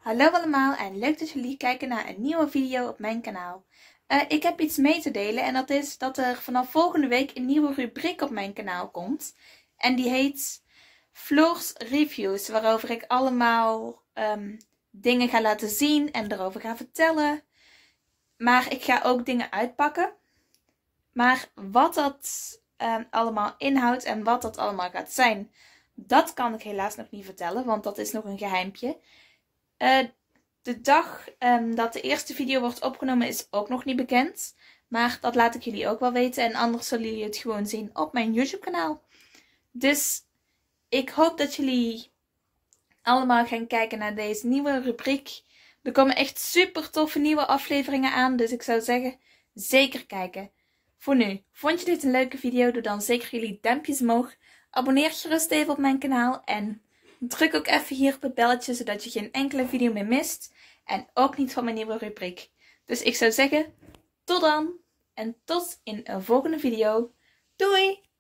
Hallo allemaal en leuk dat jullie kijken naar een nieuwe video op mijn kanaal. Ik heb iets mee te delen en dat is dat er vanaf volgende week een nieuwe rubriek op mijn kanaal komt. En die heet Floor's Reviews, waarover ik allemaal dingen ga laten zien en erover ga vertellen. Maar ik ga ook dingen uitpakken. Maar wat dat allemaal inhoudt en wat dat allemaal gaat zijn, dat kan ik helaas nog niet vertellen, want dat is nog een geheimpje. De dag dat de eerste video wordt opgenomen is ook nog niet bekend. Maar dat laat ik jullie ook wel weten. En anders zullen jullie het gewoon zien op mijn YouTube kanaal. Dus ik hoop dat jullie allemaal gaan kijken naar deze nieuwe rubriek. Er komen echt super toffe nieuwe afleveringen aan. Dus ik zou zeggen, zeker kijken. Voor nu, vond je dit een leuke video? Doe dan zeker jullie duimpjes omhoog. Abonneer je gerust even op mijn kanaal. En druk ook even hier op het belletje, zodat je geen enkele video meer mist. En ook niet van mijn nieuwe rubriek. Dus ik zou zeggen, tot dan. En tot in een volgende video. Doei!